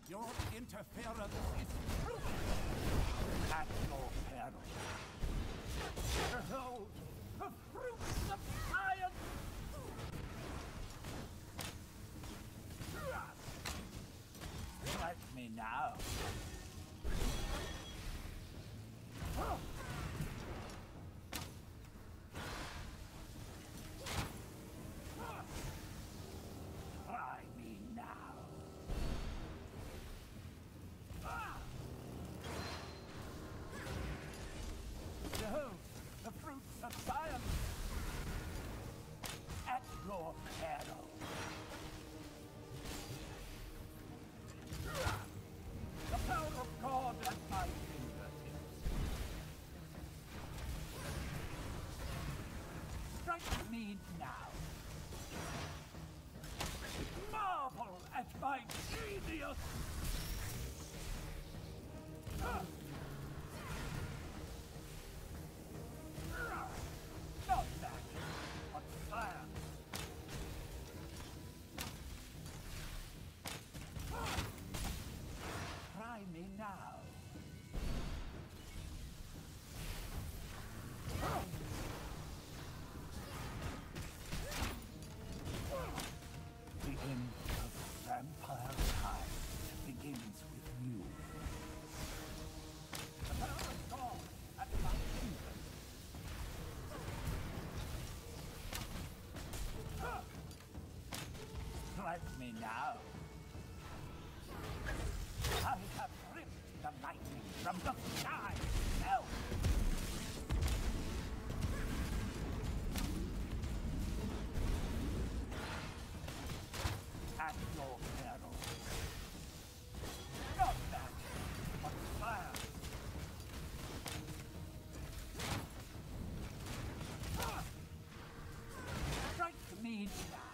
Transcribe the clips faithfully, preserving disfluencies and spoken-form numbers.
Your interference is cruel. At your peril. Behold the fruits of science! Let me now. Try me now. Behold the fruits of science at your peril. The power of God at my fingertips. Strike me now. Marvel at my genius. Not that, but science. Try me now. The end of vampire time begins with you. The power of God at my fingers. Strike me now. I have ripped the lightning from the sky. Now! At your peril. Not that, but fire. Strike me now.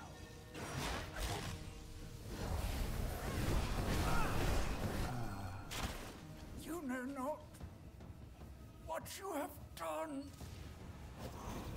You know not what you have done.